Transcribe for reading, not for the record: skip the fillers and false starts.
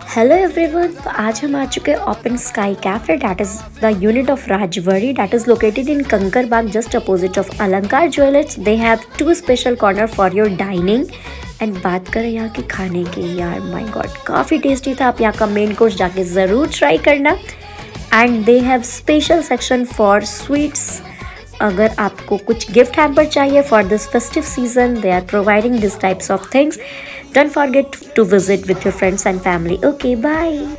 Hello everyone. तो आज हम आ चुके हैं open sky cafe, that is the unit of Rajwari, that is located in Kankarbagh just opposite of Alankar jewellers. They have 2 special corner for your dining. And बात करें यहाँ के खाने की, यार माय गॉड काफ़ी टेस्टी था। आप यहाँ का मेन कोर्स जाके ज़रूर ट्राई करना। And they have special section for sweets. अगर आपको कुछ गिफ्ट हैम्पर चाहिए for this festive season, they are providing this types of things. Don't forget to visit with your friends and family. Okay, bye.